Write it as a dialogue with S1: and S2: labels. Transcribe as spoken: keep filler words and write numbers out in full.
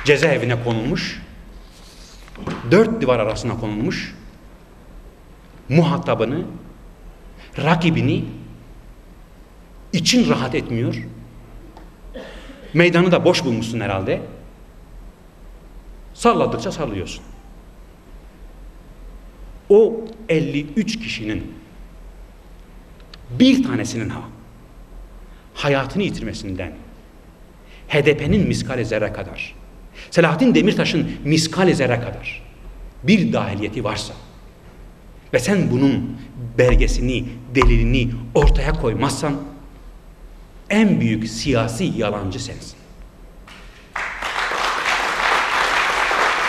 S1: cezaevine konulmuş, dört duvar arasına konulmuş, muhatabını, rakibini için rahat etmiyor, meydanı da boş bulmuşsun herhalde, salladıkça sallıyorsun. O elli üç kişinin bir tanesinin ha hayatını yitirmesinden H D P'nin miskale zerre kadar, Selahattin Demirtaş'ın miskale zerre kadar bir dahiliyeti varsa ve sen bunun belgesini, delilini ortaya koymazsan en büyük siyasi yalancı sensin.